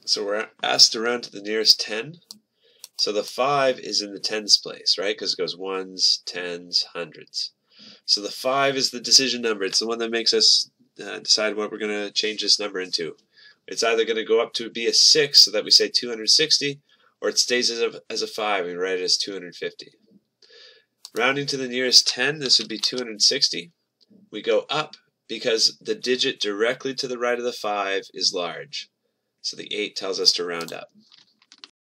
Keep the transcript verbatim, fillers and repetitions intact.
So we're asked to round to the nearest ten. So the five is in the tens place, right? Because it goes ones, tens, hundreds. So the five is the decision number. It's the one that makes us uh, decide what we're going to change this number into. It's either going to go up to be a six, so that we say two hundred sixty, or it stays as a, as a five, and we write it as two hundred fifty. Rounding to the nearest ten, this would be two hundred sixty. We go up because the digit directly to the right of the five is large. So the eight tells us to round up.